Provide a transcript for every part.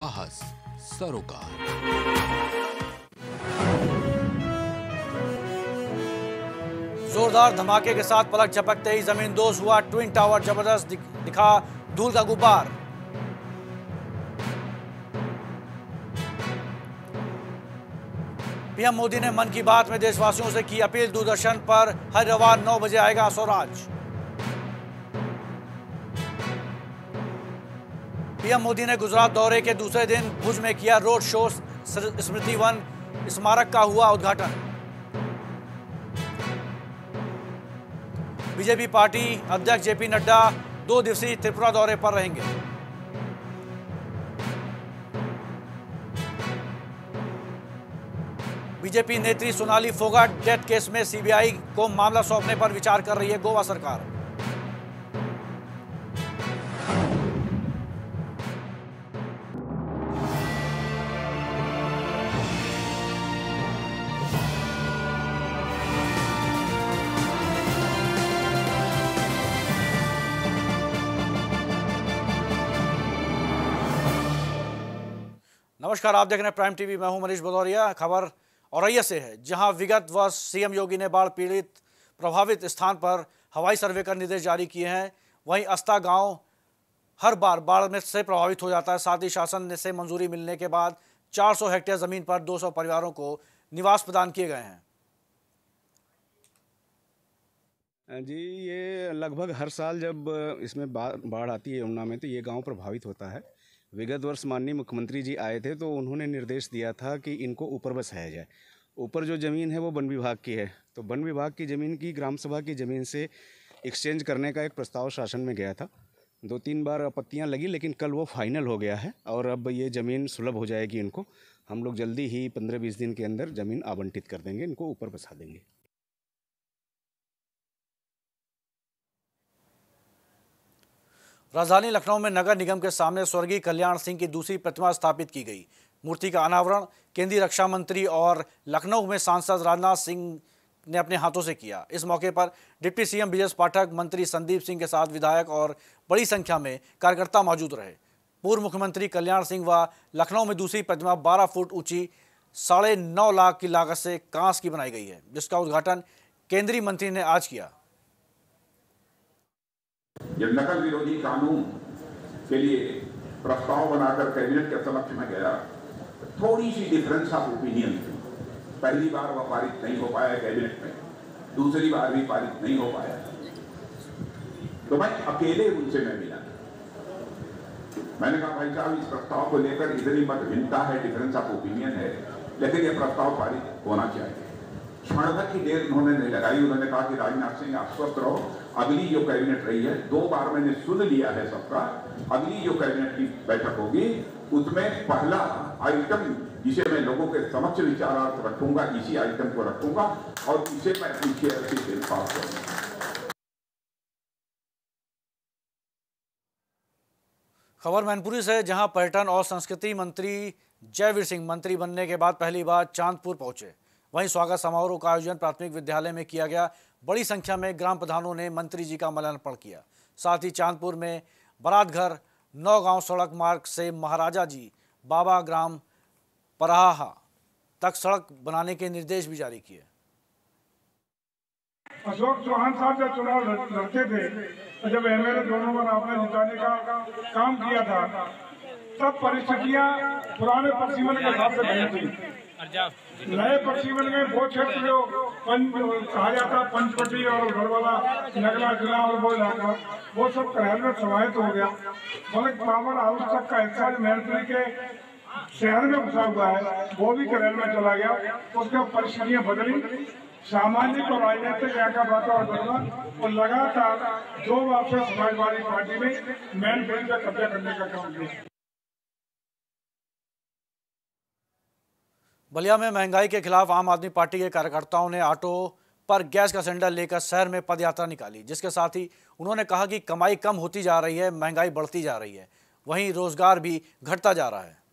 साहस सरोकार। जोरदार धमाके के साथ पलक झपकते ही जमीन दोज हुआ ट्विन टावर, जबरदस्त दिखा धूल का गुब्बार। पीएम मोदी ने मन की बात में देशवासियों से की अपील, दूरदर्शन पर हर रविवार 9 बजे आएगा स्वराज। पीएम मोदी ने गुजरात दौरे के दूसरे दिन भुज में किया रोड शो, स्मृति वन स्मारक का हुआ उद्घाटन। बीजेपी पार्टी अध्यक्ष जेपी नड्डा 2 दिवसीय त्रिपुरा दौरे पर रहेंगे। बीजेपी नेत्री सोनाली फोगाट डेथ केस में सीबीआई को मामला सौंपने पर विचार कर रही है गोवा सरकार। नमस्कार, आप देख रहे हैं प्राइम टीवी। मैं हूं मनीष भदौरिया। खबर औरैया से है, जहां विगत वर्ष सीएम योगी ने बाढ़ पीड़ित प्रभावित स्थान पर हवाई सर्वे का निर्देश जारी किए हैं। वहीं अस्ता गांव हर बार बाढ़ में से प्रभावित हो जाता है। साथ ही शासन से मंजूरी मिलने के बाद 400 हेक्टेयर जमीन पर 200 परिवारों को निवास प्रदान किए गए हैं। जी, ये लगभग हर साल जब इसमें बाढ़ आती है यमुना में, तो ये गांव प्रभावित होता है। विगत वर्ष माननीय मुख्यमंत्री जी आए थे तो उन्होंने निर्देश दिया था कि इनको ऊपर बसाया जाए। ऊपर जो ज़मीन है वो वन विभाग की है, तो वन विभाग की ज़मीन की ग्राम सभा की ज़मीन से एक्सचेंज करने का एक प्रस्ताव शासन में गया था। 2-3 बार आपत्तियां लगी, लेकिन कल वो फाइनल हो गया है और अब ये ज़मीन सुलभ हो जाएगी। इनको हम लोग जल्दी ही 15-20 दिन के अंदर ज़मीन आवंटित कर देंगे, इनको ऊपर बसा देंगे। राजधानी लखनऊ में नगर निगम के सामने स्वर्गीय कल्याण सिंह की दूसरी प्रतिमा स्थापित की गई। मूर्ति का अनावरण केंद्रीय रक्षा मंत्री और लखनऊ में सांसद राजनाथ सिंह ने अपने हाथों से किया। इस मौके पर डिप्टी सीएम ब्रिजेश पाठक, मंत्री संदीप सिंह के साथ विधायक और बड़ी संख्या में कार्यकर्ता मौजूद रहे। पूर्व मुख्यमंत्री कल्याण सिंह व लखनऊ में दूसरी प्रतिमा 12 फुट ऊंची 9.5 लाख की लागत से कांस की बनाई गई है, जिसका उद्घाटन केंद्रीय मंत्री ने आज किया। जब नकल विरोधी कानून के लिए प्रस्ताव बनाकर कैबिनेट के समक्ष में गया, थोड़ी सी डिफरेंस ऑफ ओपिनियन थी। पहली बार वह पारित नहीं हो पाया कैबिनेट में, दूसरी बार भी पारित नहीं हो पाया, तो मैं अकेले उनसे मैं मिला। मैंने कहा, भाई साहब, इस प्रस्ताव को लेकर इतनी मत भिन्नता है, डिफरेंस ऑफ ओपिनियन है, लेकिन यह प्रस्ताव पारित होना चाहिए। क्षण भर की देर उन्होंने नहीं लगाई। उन्होंने कहा कि राजनाथ सिंह, आप स्वस्थ रहो, अगली जो कैबिनेट रही है, 2 बार मैंने सुन लिया है सबका, अगली जो कैबिनेट की बैठक होगी उसमें पहला आइटम जिसे मैं लोगों के समक्ष विचारार्थ रखूंगा, इसी आइटम को रखूंगा और इसे मैं अपनी चेयर से पास करूंगा। खबर मैनपुरी से, जहां पर्यटन और संस्कृति मंत्री जयवीर सिंह मंत्री बनने के बाद पहली बार चांदपुर पहुंचे। वहीं स्वागत समारोह का आयोजन प्राथमिक विद्यालय में किया गया। बड़ी संख्या में ग्राम प्रधानों ने मंत्री जी का माल्यार्पण किया। साथ ही चांदपुर में बारात घर 9 गांव सड़क मार्ग से महाराजा जी बाबा ग्राम पराहा तक सड़क बनाने के निर्देश भी जारी किए। अशोक चौहान साहब जब चुनाव लड़ते थे, तो जब एमएलए दोनों बार आपने जिताने का काम किया था, तब परिस्थितियां पुराने पश्चिमन के हिसाब से नहीं थी। नए पश्चिमन में वो क्षेत्र जो कहा जाता पंचपटी और गढ़वाला नगला जिला और वो इलाका, वो सब करहल में समाहित हो गया। बल्कि पावर हाउस तक का हिस्सा मैनपुरी के शहर में घुसा हुआ है, वो भी करहल में चला गया। उसके परिस्थितियां बदली, सामाजिक और राजनीतिक वातावरण बदला और लगातार 2 बार से समाजवादी पार्टी में मैनपुरी का कब्जा करने का काम किया। बलिया में महंगाई के खिलाफ आम आदमी पार्टी के कार्यकर्ताओं ने ऑटो पर गैस का सिलेंडर लेकर शहर में पदयात्रा निकाली, जिसके साथ ही उन्होंने कहा कि कमाई कम होती जा रही है, महंगाई बढ़ती जा रही है, वहीं रोजगार भी घटता जा रहा है।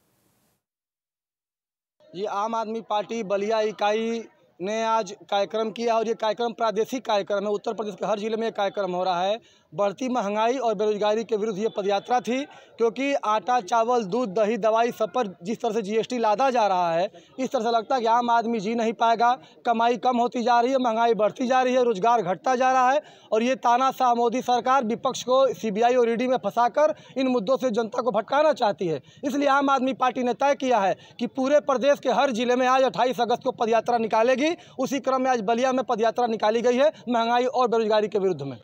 ये आम आदमी पार्टी बलिया इकाई ने आज कार्यक्रम किया और ये कार्यक्रम प्रादेशिक कार्यक्रम है। उत्तर प्रदेश के हर जिले में कार्यक्रम हो रहा है बढ़ती महंगाई और बेरोजगारी के विरुद्ध ये पदयात्रा थी, क्योंकि आटा, चावल, दूध, दही, दवाई सब पर जिस तरह से जीएसटी लादा जा रहा है, इस तरह से लगता है कि आम आदमी जी नहीं पाएगा। कमाई कम होती जा रही है, महंगाई बढ़ती जा रही है, रोजगार घटता जा रहा है और ये तानाशाह मोदी सरकार विपक्ष को सीबीआई और ईडी में फंसाकर इन मुद्दों से जनता को भटकाना चाहती है। इसलिए आम आदमी पार्टी ने तय किया है कि पूरे प्रदेश के हर जिले में आज 28 अगस्त को पदयात्रा निकालेगी। उसी क्रम में आज बलिया में पदयात्रा निकाली गई है महंगाई और बेरोजगारी के विरुद्ध में।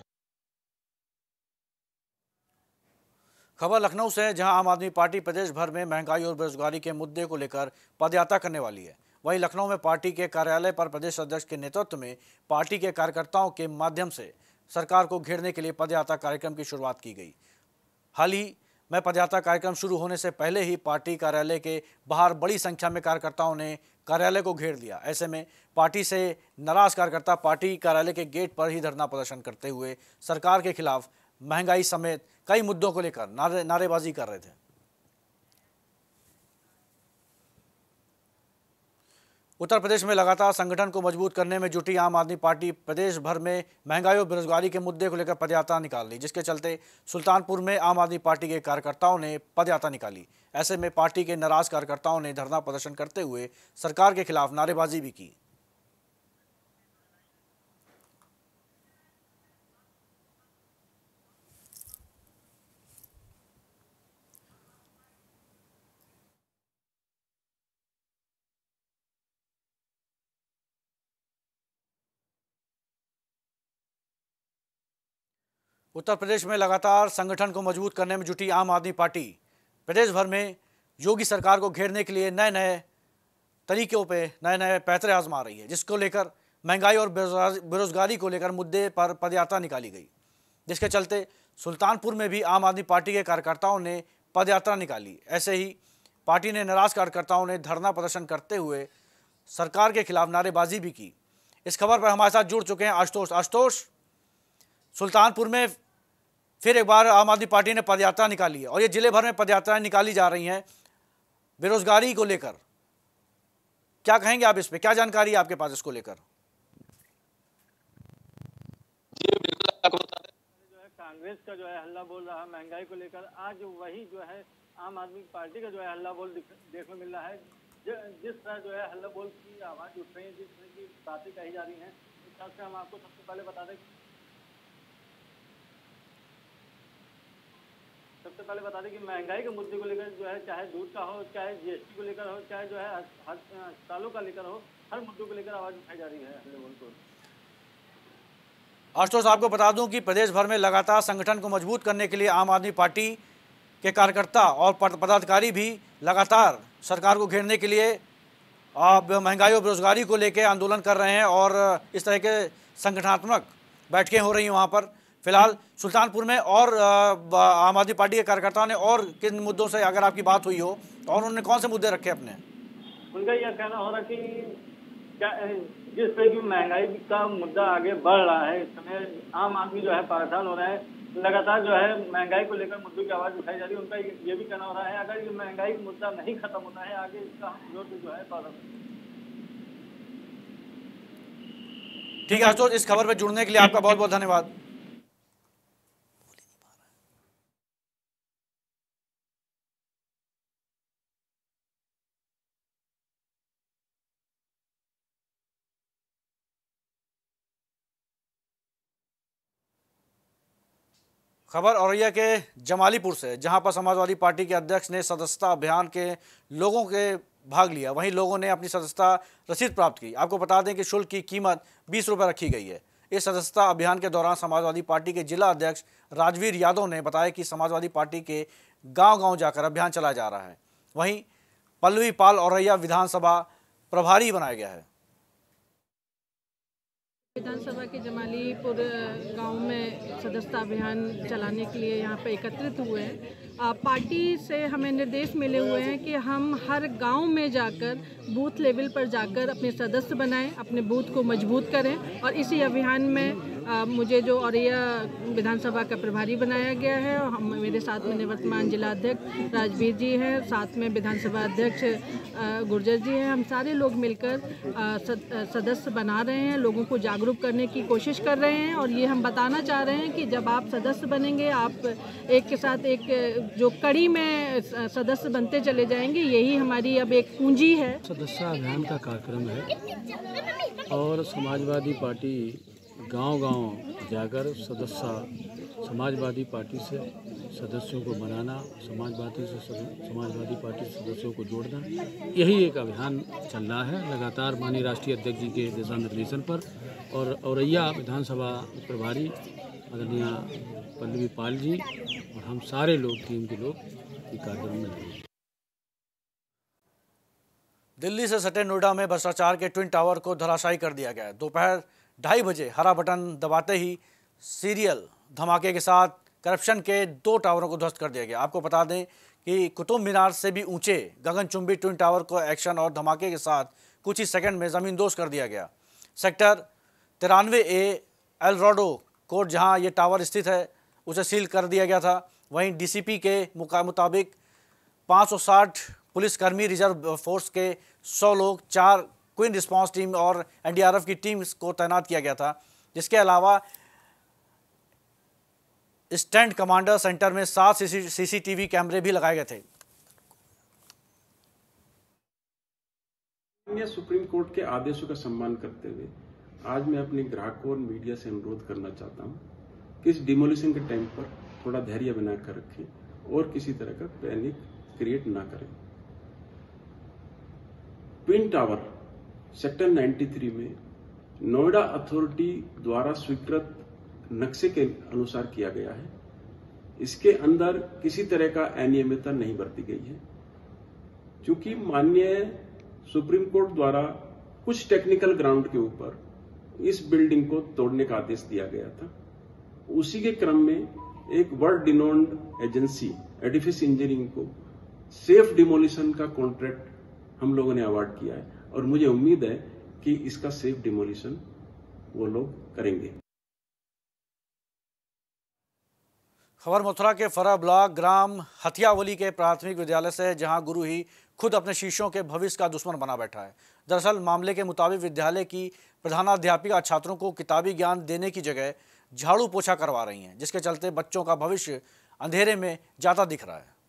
खबर लखनऊ से है, जहां आम आदमी पार्टी प्रदेश भर में महंगाई और बेरोजगारी के मुद्दे को लेकर पदयात्रा करने वाली है। वहीं लखनऊ में पार्टी के कार्यालय पर प्रदेश अध्यक्ष के नेतृत्व में पार्टी के कार्यकर्ताओं के माध्यम से सरकार को घेरने के लिए पदयात्रा कार्यक्रम की शुरुआत की गई। हाल ही में पदयात्रा कार्यक्रम शुरू होने से पहले ही पार्टी कार्यालय के बाहर बड़ी संख्या में कार्यकर्ताओं ने कार्यालय को घेर दिया। ऐसे में पार्टी से नाराज कार्यकर्ता पार्टी कार्यालय के गेट पर ही धरना प्रदर्शन करते हुए सरकार के खिलाफ महंगाई समेत कई मुद्दों को लेकर नारेबाजी कर रहे थे। उत्तर प्रदेश में लगातार संगठन को मजबूत करने में जुटी आम आदमी पार्टी प्रदेश भर में महंगाई और बेरोजगारी के मुद्दे को लेकर पदयात्रा निकाल ली, जिसके चलते सुल्तानपुर में आम आदमी पार्टी के कार्यकर्ताओं ने पदयात्रा निकाली। ऐसे में पार्टी के नाराज कार्यकर्ताओं ने धरना प्रदर्शन करते हुए सरकार के खिलाफ नारेबाजी भी की। उत्तर प्रदेश में लगातार संगठन को मजबूत करने में जुटी आम आदमी पार्टी प्रदेश भर में योगी सरकार को घेरने के लिए नए नए तरीकों पे नए पैतरे आजमा रही है, जिसको लेकर महंगाई और बेरोजगारी को लेकर मुद्दे पर पदयात्रा निकाली गई, जिसके चलते सुल्तानपुर में भी आम आदमी पार्टी के कार्यकर्ताओं ने पदयात्रा निकाली। ऐसे ही पार्टी ने नाराज कार्यकर्ताओं ने धरना प्रदर्शन करते हुए सरकार के खिलाफ नारेबाजी भी की। इस खबर पर हमारे साथ जुड़ चुके हैं आशुतोष। सुल्तानपुर में फिर एक बार आम आदमी पार्टी ने पदयात्रा निकाली है और ये जिले भर में पदयात्राएं निकाली जा रही हैं बेरोजगारी को लेकर। क्या कहेंगे आप इस पे, क्या जानकारी है आपके पास इसको लेकर? जी बिल्कुल, आपको बता दें जो है कांग्रेस का जो है हल्ला बोल रहा है महंगाई को लेकर, आज वही जो है आम आदमी पार्टी का जो है हल्ला बोल देखने मिल रहा है। जिस तरह जो है हल्ला बोल की आवाज उठ रही है, जिस तरह की बातें कही जा रही हैं, इस हिसाब से हम आपको सबसे पहले बता दें कि महंगाई के मुद्दे को लेकर जो है, चाहे दूध का हो, चाहे जीएसटी को लेकर हो, चाहे जो है अस्पतालों का लेकर हो, हर मुद्दों को लेकर आवाज उठाई जा रही है। आशुतोष, आपको बता दूं कि प्रदेश भर में लगातार संगठन को मजबूत करने के लिए आम आदमी पार्टी के कार्यकर्ता और पदाधिकारी भी लगातार सरकार को घेरने के लिए महंगाई और बेरोजगारी को लेकर आंदोलन कर रहे हैं और इस तरह के संगठनात्मक बैठकें हो रही हैं वहाँ पर। फिलहाल सुल्तानपुर में और आम आदमी पार्टी के कार्यकर्ताओं ने और किन मुद्दों से अगर आपकी बात हुई हो तो और उन्होंने कौन से मुद्दे रखे अपने? उनका यह कहना हो रहा कि जिस तरह की महंगाई का मुद्दा आगे बढ़ रहा है, इस समय आम आदमी जो है परेशान हो रहा है, लगातार जो है महंगाई को लेकर मुद्दों की आवाज उठाई जा रही है। उनका ये भी कहना हो रहा है अगर ये महंगाई का मुद्दा नहीं खत्म होता है आगे इसका जोर से जो है ठीक है आशुतोष, इस खबर पर जुड़ने के लिए आपका बहुत बहुत धन्यवाद। खबर औरैया के जमालीपुर से, जहां पर समाजवादी पार्टी के अध्यक्ष ने सदस्यता अभियान के लोगों के भाग लिया, वहीं लोगों ने अपनी सदस्यता रसीद प्राप्त की। आपको बता दें कि शुल्क की कीमत 20 रुपये रखी गई है। इस सदस्यता अभियान के दौरान समाजवादी पार्टी के जिला अध्यक्ष राजवीर यादव ने बताया कि समाजवादी पार्टी के गांव-गांव जाकर अभियान चलाया जा रहा है। वहीं पल्लवी पाल औरैया विधानसभा प्रभारी बनाया गया है। विधानसभा के जमालीपुर गांव में सदस्यता अभियान चलाने के लिए यहाँ पे एकत्रित हुए हैं। पार्टी से हमें निर्देश मिले हुए हैं कि हम हर गांव में जाकर बूथ लेवल पर जाकर अपने सदस्य बनाएं, अपने बूथ को मजबूत करें और इसी अभियान में मुझे जो औरैया विधानसभा का प्रभारी बनाया गया है। हम मेरे साथ में निवर्तमान जिला अध्यक्ष राजवीर जी हैं, साथ में विधानसभा अध्यक्ष गुर्जर जी हैं। हम सारे लोग मिलकर सदस्य बना रहे हैं, लोगों को जागरूक करने की कोशिश कर रहे हैं और ये हम बताना चाह रहे हैं कि जब आप सदस्य बनेंगे, आप एक के साथ एक जो कड़ी में सदस्य बनते चले जाएंगे, यही हमारी अब एक पूंजी है। सदस्य अभियान का कार्यक्रम है और समाजवादी पार्टी गांव-गांव जाकर समाजवादी पार्टी से सदस्यों को बनाना, समाजवादी पार्टी सदस्यों को जोड़ना, यही एक अभियान चल रहा है लगातार माननीय राष्ट्रीय अध्यक्ष जी के दिशा निर्देशन पर। और औरैया विधानसभा प्रभारी आदरणीय पल्लवी पाल जी और हम सारे लोग, टीम के लोग ये कार्यक्रम में लगे। दिल्ली से सटे नोएडा में भ्रष्टाचार के ट्विन टावर को धराशायी कर दिया गया। दोपहर 2:30 बजे हरा बटन दबाते ही सीरियल धमाके के साथ करप्शन के 2 टावरों को ध्वस्त कर दिया गया। आपको बता दें कि कुतुब मीनार से भी ऊंचे गगनचुंबी ट्विन टावर को एक्शन और धमाके के साथ कुछ ही सेकंड में ज़मींदोज़ कर दिया गया। सेक्टर 93A एल्डोराडो कोर्ट जहां ये टावर स्थित है, उसे सील कर दिया गया था। वहीं डीसीपी के मुताबिक 560 पुलिसकर्मी, रिजर्व फोर्स के 100 लोग, 4 क्विक रिस्पांस टीम और एनडीआरएफ की टीम को तैनात किया गया था। जिसके अलावा स्टैंड कमांडर सेंटर में 7 सीसीटीवी कैमरे भी लगाए गए थे। सुप्रीम कोर्ट के आदेशों का सम्मान करते हुए आज मैं अपने ग्राहकों और मीडिया से अनुरोध करना चाहता हूं कि इस डिमोलिशन के टाइम पर थोड़ा धैर्य बनाकर रखें और किसी तरह का पैनिक क्रिएट ना करें। ट्विन टावर सेक्टर 93 में नोएडा अथॉरिटी द्वारा स्वीकृत नक्शे के अनुसार किया गया है। इसके अंदर किसी तरह का अनियमितता नहीं बरती गई है। क्योंकि माननीय सुप्रीम कोर्ट द्वारा कुछ टेक्निकल ग्राउंड के ऊपर इस बिल्डिंग को तोड़ने का आदेश दिया गया था, उसी के क्रम में एक world renowned agency Edifice engineering को सेफ डिमोलिशन का कॉन्ट्रैक्ट हम लोगों ने अवार्ड किया है और मुझे उम्मीद है कि इसका सेफ डिमोलिशन वो लोग करेंगे। खबर मथुरा के फरा ब्लॉक ग्राम हथियावली के प्राथमिक विद्यालय से, जहां गुरु ही खुद अपने शिष्यों के भविष्य का दुश्मन बना बैठा है। दरअसल मामले के मुताबिक विद्यालय की प्रधानाध्यापिका छात्रों को किताबी ज्ञान देने की जगह झाड़ू पोछा करवा रही हैं, जिसके चलते बच्चों का भविष्य अंधेरे में जाता दिख रहा है।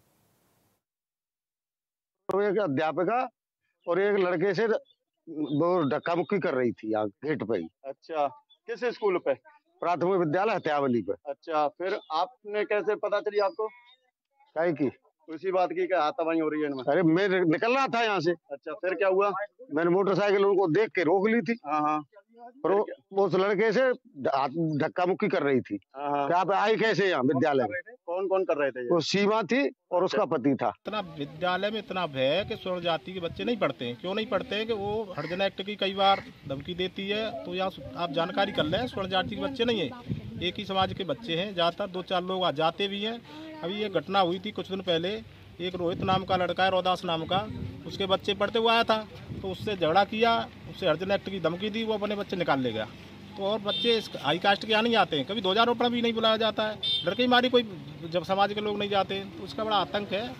तो एक अध्यापिका और एक लड़के से वो धक्का मुक्की कर रही थी यहाँ गेट पे ही। अच्छा, किस स्कूल पे? प्राथमिक विद्यालय हथियावली पे। अच्छा, फिर आपने कैसे पता चली आपको? काय की उसी बात की हाथापाई हो रही है इनमें? अरे मैं निकल रहा था यहाँ से। अच्छा, फिर क्या हुआ? मैंने मोटरसाइकिल उनको देख के रोक ली थी। हाँ, पर वो उस लड़के से धक्का मुक्की कर रही थी। क्या आप आई कैसे यहाँ विद्यालय में? कौन कौन कर रहे थे? वो सीमा थी और उसका पति था। इतना विद्यालय में इतना भय है कि स्वर्ण जाति के बच्चे नहीं पढ़ते हैं। क्यों नहीं पढ़ते हैं? कि वो हरिजन एक्ट की कई बार धमकी देती है। तो यहाँ आप जानकारी कर लें, स्वर्ण जाति के बच्चे नहीं है, एक ही समाज के बच्चे हैं। ज़्यादातर 2-4 लोग जाते भी हैं। अभी ये घटना हुई थी कुछ दिन पहले, एक रोहित नाम का लड़का है, रोदास नाम का, उसके बच्चे पढ़ते हुए आया था, तो उससे झगड़ा किया, उससे हरिजन एक्ट की धमकी दी, वो अपने बच्चे निकाल ले गया। तो और बच्चे इस हाई कास्ट के यहाँ नहीं आते हैं, कभी ध्वजारोपण भी नहीं बुलाया जाता है, डर के मारी कोई जब समाज के लोग नहीं जाते, तो उसका बड़ा आतंक है।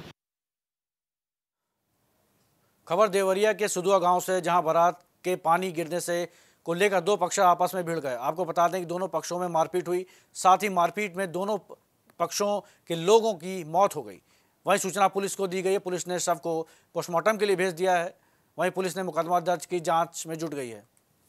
खबर देवरिया के सुदुआ गांव से, जहां बारात के पानी गिरने से को लेकर 2 पक्ष आपस में भिड़ गए। आपको बता दें कि दोनों पक्षों में मारपीट हुई, साथ ही मारपीट में दोनों पक्षों के लोगों की मौत हो गई। वहीं सूचना पुलिस को दी गई है। पुलिस ने शव को पोस्टमार्टम के लिए भेज दिया है। वहीं पुलिस ने मुकदमा दर्ज की जांच में जुट गई है।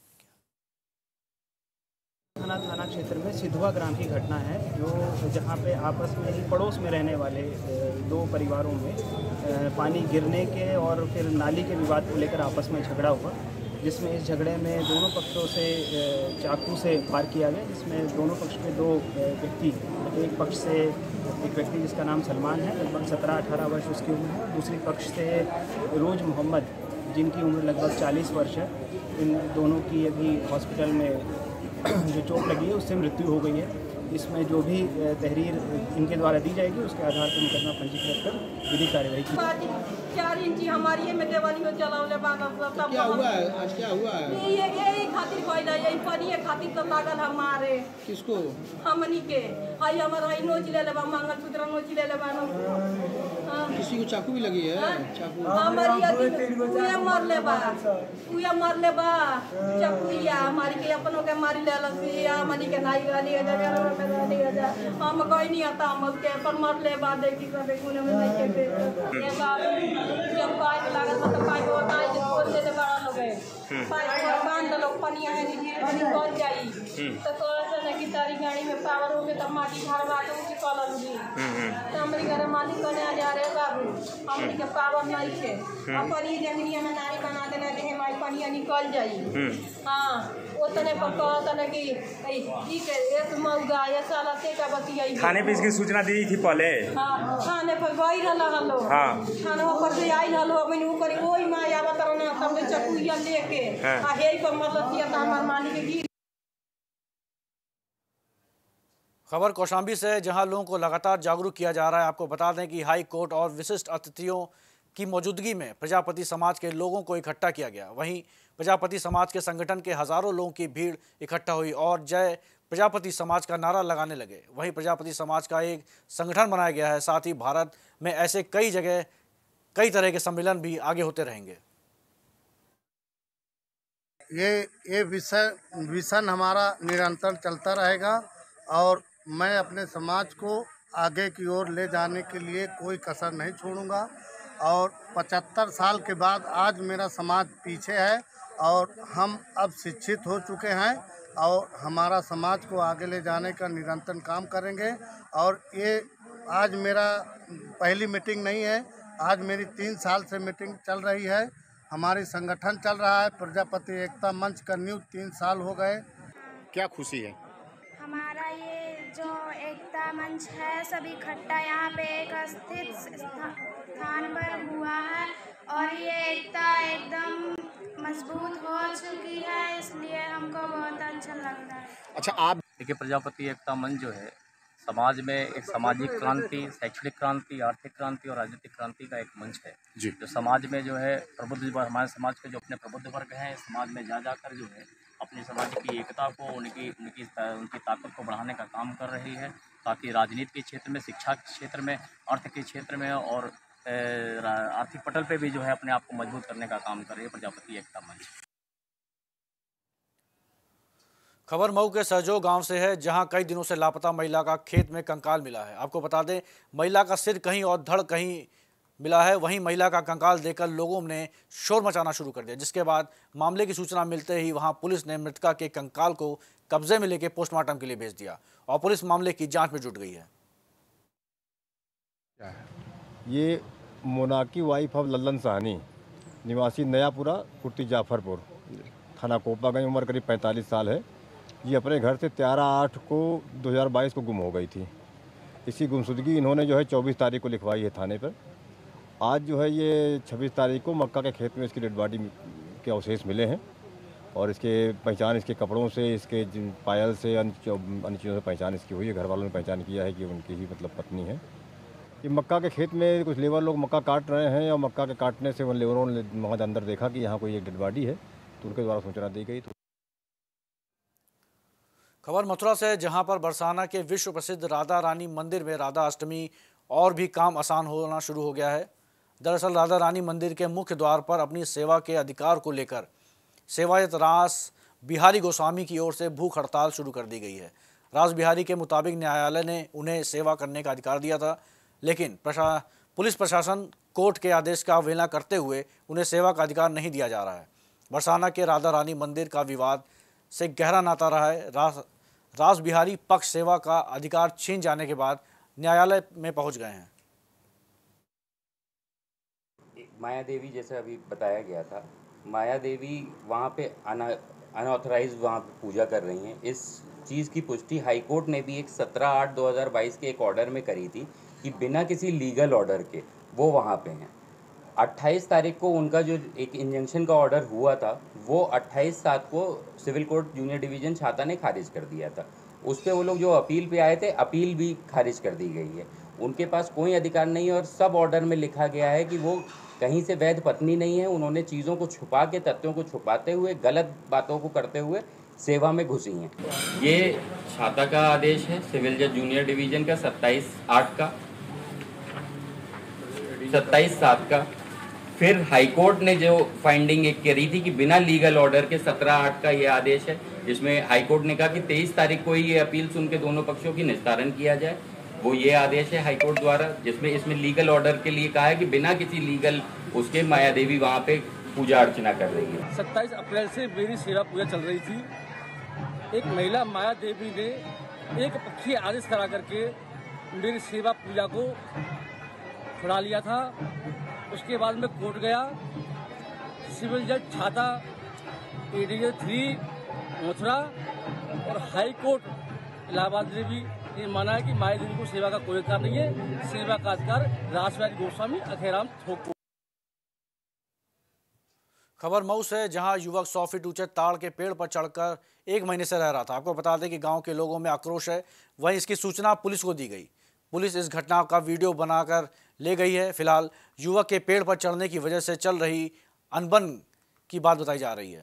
थाना क्षेत्र में सिधुआ ग्राम की घटना है, जो जहां पे आपस में ही पड़ोस में रहने वाले 2 परिवारों में पानी गिरने के और फिर नाली के विवाद को लेकर आपस में झगड़ा हुआ, जिसमें इस झगड़े में दोनों पक्षों से चाकू से वार किया गया, जिसमें दोनों पक्ष के 2 व्यक्ति, एक पक्ष से एक व्यक्ति जिसका नाम सलमान है, लगभग 17-18 वर्ष उसकी उम्र है, दूसरी पक्ष से रोज मोहम्मद, जिनकी उम्र लगभग 40 वर्ष है। इन दोनों की अभी हॉस्पिटल में जो चोट लगी है उससे मृत्यु हो गई है। इसमें जो भी तहरीर इनके द्वारा दी जाएगी उसके आधार पर मुकदमा पंजीकृत कर विधिक कार्यवाही की। 4 इंची हमारी ये में देवाली में चलावले बाना सब क्या हुआ है आज, क्या हुआ है? ये खातिर कोई ना, यही पानी खातिर तो लागल हमारे। किसको? हमनी के हाई हमारा नोच ले लेबा, मंगलसूत्र नोच ले लेबा। किसी को चाकू भी लगी है? चाकू हमारी उया मार लेबा, उया मार लेबा चाकुया हमारी के अपनों के मारी ले लसिया हमनी के नाई गाली है जगह में गाली है। हम कोई नहीं आता हम के पर मार लेबा देखी सब कोने में नहीं के ये बाबू जब पाइप लागत तो पाइप होता है जो खोल देते बड़ा लोग है पाइप बांध लोग पानी है निकल जाई तो थोड़ा सा की तारी गाड़ी में पावर हो के तब माटी भरवा के ऊंची कॉलर हुई तो हमारे घर मालिक करने आ जा रहे बाबू हमनी के पावर नहीं है अपन ये जंगलिया में नारी बना देना देहे माई पानी निकल जाई। हां उतने पर कहता ना कि ई के एक मौगा ये साला से का बतियाई थाने पे इसकी सूचना दी थी पहले। हां थाने पर गई रहला हलो। हां थाना पर से आई हलो मैंने ऊपर ओई मां आवत रहना सब चकुया लेके आ हे पर मतलब किया था हमार मालिक के। खबर कौशाम्बी से, जहां लोगों को लगातार जागरूक किया जा रहा है। आपको बता दें कि हाई कोर्ट और विशिष्ट अतिथियों की मौजूदगी में प्रजापति समाज के लोगों को इकट्ठा किया गया। वहीं प्रजापति समाज के संगठन के हजारों लोगों की भीड़ इकट्ठा हुई और जय प्रजापति समाज का नारा लगाने लगे। वहीं प्रजापति समाज का एक संगठन बनाया गया है। साथ ही भारत में ऐसे कई जगह कई तरह के सम्मेलन भी आगे होते रहेंगे। ये विजन हमारा निरंतर चलता रहेगा और मैं अपने समाज को आगे की ओर ले जाने के लिए कोई कसर नहीं छोड़ूंगा। और 75 साल के बाद आज मेरा समाज पीछे है और हम अब शिक्षित हो चुके हैं और हमारा समाज को आगे ले जाने का निरंतर काम करेंगे। और ये आज मेरा पहली मीटिंग नहीं है, आज मेरी 3 साल से मीटिंग चल रही है। हमारी संगठन चल रहा है प्रजापति एकता मंच का न्यू 3 साल हो गए। क्या खुशी है? हमारा ये जो एकता मंच है सभी इकट्ठा यहाँ पे एक स्थित स्थान पर हुआ है और ये एकता एकदम मजबूत हो चुकी है, इसलिए हमको बहुत अच्छा लगता है। अच्छा, आप देखिए, प्रजापति एकता मंच जो है समाज में एक सामाजिक क्रांति, शैक्षणिक क्रांति, आर्थिक क्रांति और राजनीतिक क्रांति का एक मंच है जी। जो समाज में जो है प्रबुद्ध, हमारे समाज के जो अपने प्रबुद्ध वर्ग हैं समाज में जा जाकर जो है अपनी समाज की एकता को, उनकी ताकत को बढ़ाने का काम कर रही है, ताकि राजनीति के क्षेत्र में, शिक्षा के क्षेत्र में, अर्थ के क्षेत्र में और आर्थिक पटल पे भी जो है अपने आप को मजबूत करने का काम कर रही है प्रजापति एकता मंच। खबर मऊ के सहजो गांव से है, जहां कई दिनों से लापता महिला का खेत में कंकाल मिला है। आपको बता दें, महिला का सिर कहीं और धड़ कहीं मिला है। वहीं महिला का कंकाल देखकर लोगों ने शोर मचाना शुरू कर दिया, जिसके बाद मामले की सूचना मिलते ही वहां पुलिस ने मृतका के कंकाल को कब्जे में लेकर पोस्टमार्टम के लिए भेज दिया और पुलिस मामले की जांच में जुट गई है। ये मोनाकी वाइफ ऑफ लल्लन साहनी, निवासी नयापुरा, कुर्ती जाफरपुर, थाना कोपागंज, उम्र करीब 45 साल है। ये अपने घर से 13/8 को 2022 को गुम हो गई थी। इसी गुमशुदगी इन्होंने जो है 24 तारीख को लिखवाई है थाने पर। आज जो है ये 26 तारीख को मक्का के खेत में इसकी डेड बॉडी के अवशेष मिले हैं और इसके पहचान इसके कपड़ों से, इसके पायल से, अन्य चीज़ों से पहचान इसकी हुई है। घर वालों ने पहचान किया है कि उनकी ही मतलब पत्नी है। ये मक्का के खेत में कुछ लेबर लोग मक्का काट रहे हैं और मक्का के काटने से उन लेबरों ने वहाँ अंदर देखा कि यहाँ कोई एक डेड बॉडी है, तो उनके द्वारा सूचना दी गई। खबर मथुरा से, जहां पर बरसाना के विश्व प्रसिद्ध राधा रानी मंदिर में राधा अष्टमी और भी काम आसान होना शुरू हो गया है। दरअसल राधा रानी मंदिर के मुख्य द्वार पर अपनी सेवा के अधिकार को लेकर सेवायत रास बिहारी गोस्वामी की ओर से भूख हड़ताल शुरू कर दी गई है। रास बिहारी के मुताबिक न्यायालय ने उन्हें सेवा करने का अधिकार दिया था, लेकिन पुलिस प्रशासन कोर्ट के आदेश का अवहेलना करते हुए उन्हें सेवा का अधिकार नहीं दिया जा रहा है। बरसाना के राधा रानी मंदिर का विवाद से गहरा नाता रहा है। रास बिहारी पक्ष सेवा का अधिकार छीन जाने के बाद न्यायालय में पहुंच गए हैं। माया देवी, जैसे अभी बताया गया था, माया देवी वहाँ पे अनऑथराइज वहाँ पे पूजा कर रही हैं। इस चीज़ की पुष्टि हाई कोर्ट ने भी एक 17/8/2022 के एक ऑर्डर में करी थी कि बिना किसी लीगल ऑर्डर के वो वहाँ पे हैं। 28 तारीख को उनका जो एक इंजंक्शन का ऑर्डर हुआ था वो 28/7 को सिविल कोर्ट जूनियर डिवीज़न छाता ने खारिज कर दिया था। उस पर वो लोग जो अपील पे आए थे, अपील भी खारिज कर दी गई है। उनके पास कोई अधिकार नहीं है और सब ऑर्डर में लिखा गया है कि वो कहीं से वैध पत्नी नहीं है। उन्होंने चीज़ों को छुपा के, तथ्यों को छुपाते हुए, गलत बातों को करते हुए सेवा में घुसी हैं। ये छाता का आदेश है सिविल जज जूनियर डिवीज़न का 27/8 का, 27/7 का। फिर हाईकोर्ट ने जो फाइंडिंग एक करी थी कि बिना लीगल ऑर्डर के 17/8 का ये आदेश है, जिसमें हाईकोर्ट ने कहा कि 23 तारीख को ही ये अपील सुन के दोनों पक्षों की निस्तारण किया जाए। वो ये आदेश है हाईकोर्ट द्वारा, जिसमें इसमें लीगल ऑर्डर के लिए कहा है कि बिना किसी लीगल उसके माया देवी वहाँ पे पूजा अर्चना कर रही है। 27 अप्रैल से मेरी सेवा पूजा चल रही थी। एक महिला माया देवी ने एक पक्षीय आदेश करा करके मेरी सेवा पूजा को छुड़ा लिया था। उसके बाद मैं कोर्ट गया। सिविल जज छाता, एडीजे 3 मथुरा और हाई कोर्ट इलाहाबाद ने भी ये माना है कि माया देवी को सेवा का कोई अधिकार नहीं है। सेवा का अधिकार राष्ट्रवादी गोस्वामी अखेराम थोक को। खबर मऊ से, जहां युवक 100 फीट ऊंचे ताड़ के पेड़ पर चढ़कर 1 महीने से रह रहा था। आपको बता दें कि गांव के लोगों में आक्रोश है। वहीं इसकी सूचना पुलिस को दी गई। पुलिस इस घटना का वीडियो बनाकर ले गई है। फिलहाल युवक के पेड़ पर चढ़ने की वजह से चल रही अनबन की बात बताई जा रही है।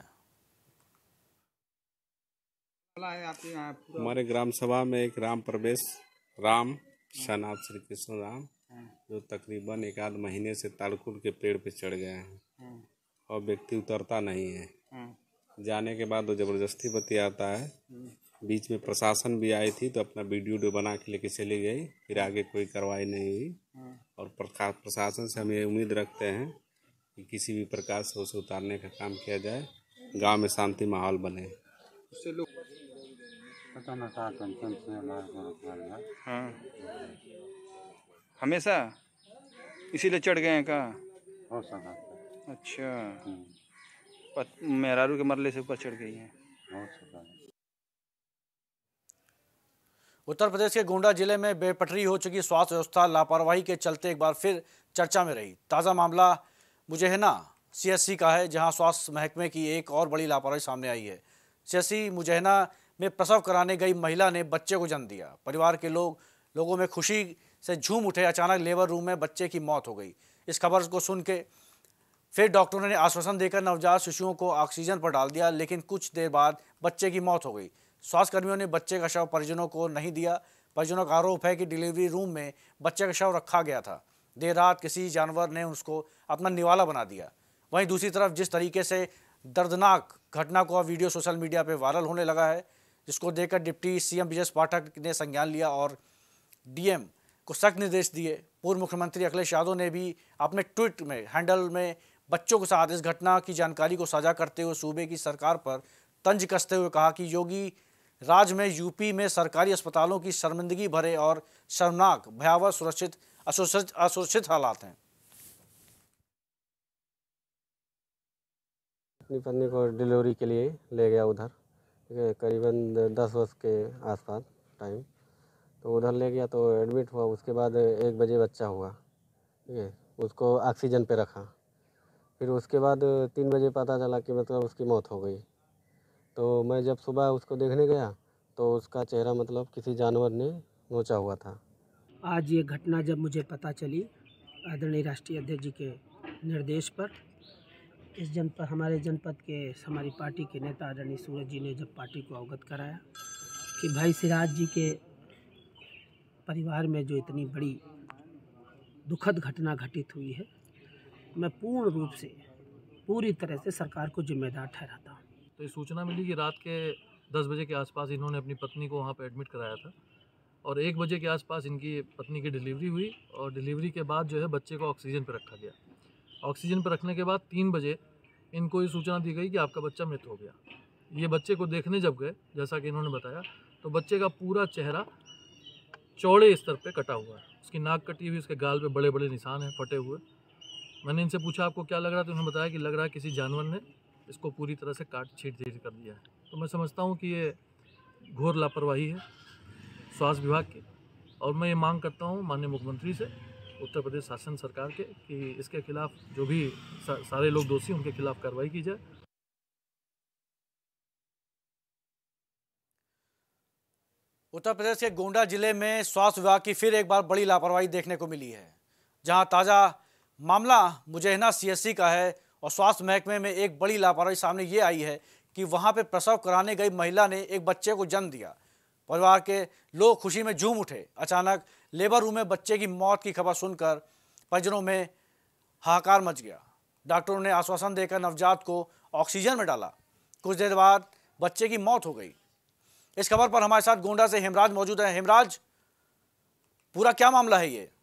हमारे ग्राम सभा में एक राम प्रवेश राम सनाथ श्री कृष्ण राम जो तकरीबन 1 महीने से ताड़कुल के पेड़ पे चढ़ गए हैं और व्यक्ति उतरता नहीं है। जाने के बाद वो जबरदस्ती बतियाता है। बीच में प्रशासन भी आई थी तो अपना वीडियो बना के लेके चली गई। फिर आगे कोई कार्रवाई नहीं हुई और प्रशासन से हम ये उम्मीद रखते हैं कि किसी भी प्रकार से उसे उतारने का काम किया जाए, गांव में शांति माहौल बने। हाँ, हमेशा इसीलिए चढ़ गए हैं का? हो सका। अच्छा, मेहरारू के मरले से ऊपर चढ़ गई हैं। हो सका। उत्तर प्रदेश के गोंडा जिले में बेपटरी हो चुकी स्वास्थ्य व्यवस्था लापरवाही के चलते एक बार फिर चर्चा में रही। ताज़ा मामला मुजैहना सीएचसी का है, जहां स्वास्थ्य महकमे की एक और बड़ी लापरवाही सामने आई है। सीएचसी मुजैहना में प्रसव कराने गई महिला ने बच्चे को जन्म दिया। परिवार के लोगों में खुशी से झूम उठे। अचानक लेबर रूम में बच्चे की मौत हो गई। इस खबर को सुन के फिर डॉक्टरों ने आश्वासन देकर नवजात शिशुओं को ऑक्सीजन पर डाल दिया, लेकिन कुछ देर बाद बच्चे की मौत हो गई। स्वास्थ्यकर्मियों ने बच्चे का शव परिजनों को नहीं दिया। परिजनों का आरोप है कि डिलीवरी रूम में बच्चे का शव रखा गया था। देर रात किसी जानवर ने उसको अपना निवाला बना दिया। वहीं दूसरी तरफ जिस तरीके से दर्दनाक घटना को वीडियो सोशल मीडिया पर वायरल होने लगा है, जिसको देखकर डिप्टी सीएम ब्रजेश पाठक ने संज्ञान लिया और डीएम को सख्त निर्देश दिए। पूर्व मुख्यमंत्री अखिलेश यादव ने भी अपने ट्वीट में हैंडल में बच्चों के साथ इस घटना की जानकारी को साझा करते हुए सूबे की सरकार पर तंज कसते हुए कहा कि योगी राज में यूपी में सरकारी अस्पतालों की शर्मिंदगी भरे और शर्मनाक, भयावह, असुरक्षित हालात हैं। अपनी पत्नी को डिलीवरी के लिए ले गया उधर, ठीक है, करीबन 10 वर्ष के आसपास टाइम। तो उधर ले गया तो एडमिट हुआ। उसके बाद 1 बजे बच्चा हुआ, ठीक है, उसको ऑक्सीजन पे रखा। फिर उसके बाद 3 बजे पता चला कि मतलब उसकी मौत हो गई। तो मैं जब सुबह उसको देखने गया तो उसका चेहरा मतलब किसी जानवर ने नोचा हुआ था। आज ये घटना जब मुझे पता चली आदरणीय राष्ट्रीय अध्यक्ष जी के निर्देश पर, इस जनपद हमारे जनपद के हमारी पार्टी के नेता आदरणीय सूरज जी ने जब पार्टी को अवगत कराया कि भाई सिराज जी के परिवार में जो इतनी बड़ी दुखद घटना घटित हुई है, मैं पूर्ण रूप से पूरी तरह से सरकार को जिम्मेदार ठहराता हूँ। तो ये सूचना मिली कि रात के 10 बजे के आसपास इन्होंने अपनी पत्नी को वहाँ पे एडमिट कराया था और 1 बजे के आसपास इनकी पत्नी की डिलीवरी हुई और डिलीवरी के बाद जो है बच्चे को ऑक्सीजन पर रखा गया। ऑक्सीजन पर रखने के बाद 3 बजे इनको ये सूचना दी गई कि आपका बच्चा मृत हो गया। ये बच्चे को देखने जब गए, जैसा कि इन्होंने बताया, तो बच्चे का पूरा चेहरा चौड़े स्तर पे कटा हुआ है। उसकी नाक कटी हुई, उसके गाल पे बड़े बड़े निशान हैं फटे हुए। मैंने इनसे पूछा आपको क्या लग रहा है, तो उन्होंने बताया कि लग रहा है किसी जानवर ने इसको पूरी तरह से काट छीट कर दिया है। तो मैं समझता हूँ कि ये घोर लापरवाही है स्वास्थ्य विभाग की और मैं ये मांग करता हूँ माननीय मुख्यमंत्री से, उत्तर प्रदेश शासन सरकार के, कि इसके खिलाफ जो भी सारे लोग दोषी उनके खिलाफ कार्रवाई की जाए। उत्तर प्रदेश के गोंडा जिले में स्वास्थ्य विभाग की फिर एक बार बड़ी लापरवाही देखने को मिली है, जहां ताज़ा मामला मुजैना सीएचसी का है और स्वास्थ्य महकमे में एक बड़ी लापरवाही सामने ये आई है कि वहां पे प्रसव कराने गई महिला ने एक बच्चे को जन्म दिया। परिवार के लोग खुशी में झूम उठे। अचानक लेबर रूम में बच्चे की मौत की खबर सुनकर परिजनों में हाहाकार मच गया। डॉक्टरों ने आश्वासन देकर नवजात को ऑक्सीजन में डाला। कुछ देर बाद बच्चे की मौत हो गई। इस खबर पर हमारे साथ गोंडा से हेमराज मौजूद है। हेमराज, पूरा क्या मामला है ये?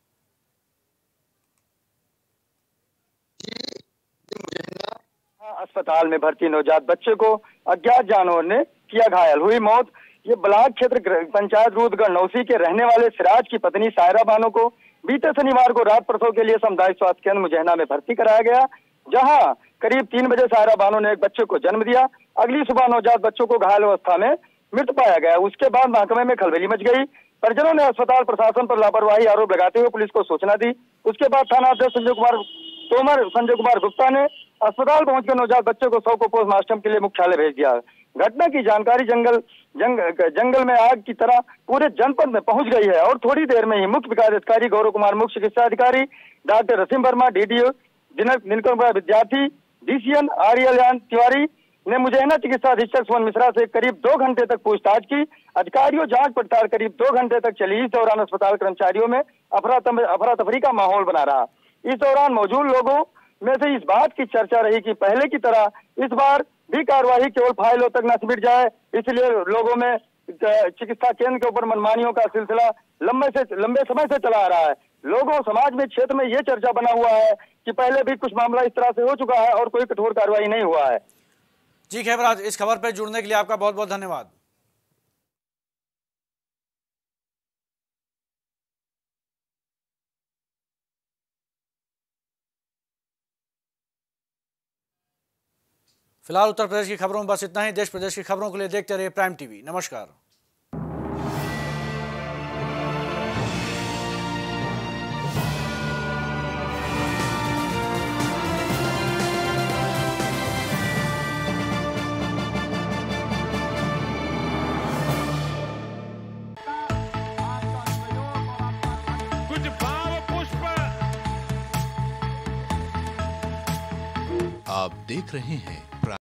अस्पताल में भर्ती नवजात बच्चे को अज्ञात जानवर ने किया घायल, हुई मौत। ये ब्लॉक क्षेत्र पंचायत रूदगढ़ नौसी के रहने वाले सिराज की पत्नी सायरा बानो को बीते शनिवार को रात प्रसव के लिए सामुदायिक स्वास्थ्य केंद्र मुजैना में भर्ती कराया गया, जहां करीब 3 बजे सायरा बानो ने एक बच्चे को जन्म दिया। अगली सुबह नवजात बच्चों को घायल अवस्था में मृत पाया गया। उसके बाद महकमे में खलबली मच गई। परिजनों ने अस्पताल प्रशासन पर लापरवाही आरोप लगाते हुए पुलिस को सूचना दी। उसके बाद थाना अध्यक्ष संजय कुमार गुप्ता ने अस्पताल पहुंचकर नवजात बच्चे को शव को पोस्टमार्टम के लिए मुख्यालय भेज दिया। घटना की जानकारी जंगल में आग की तरह पूरे जनपद में पहुंच गई है और थोड़ी देर में ही मुख्य विकास अधिकारी गौरव कुमार, मुख्य चिकित्सा अधिकारी doctor Rasim Verma, DDO Dinkar Vidyarthi, DCN आर्यलान Tiwari ने मुजैना चिकित्सा अधीक्षक सुमन मिश्रा से करीब 2 घंटे तक पूछताछ की। अधिकारियों जांच पड़ताल करीब 2 घंटे तक चली। इस दौरान अस्पताल कर्मचारियों में अफरा तफरी का माहौल बना रहा। इस दौरान मौजूद लोगों में से इस बात की चर्चा रही कि पहले की तरह इस बार भी कार्यवाही केवल फाइलों तक न सिमट जाए, इसलिए लोगों में चिकित्सा केंद्र के ऊपर मनमानियों का सिलसिला लंबे समय से चला आ रहा है। लोगों समाज में क्षेत्र में ये चर्चा बना हुआ है कि पहले भी कुछ मामला इस तरह से हो चुका है और कोई कठोर कार्रवाई नहीं हुआ है। जी खैबराज, इस खबर पर जुड़ने के लिए आपका बहुत बहुत धन्यवाद। फिलहाल उत्तर प्रदेश की खबरों में बस इतना ही। देश प्रदेश की खबरों के लिए देखते रहिए प्राइम टीवी। नमस्कार। कुछ भाव पुष्प। आप देख रहे हैं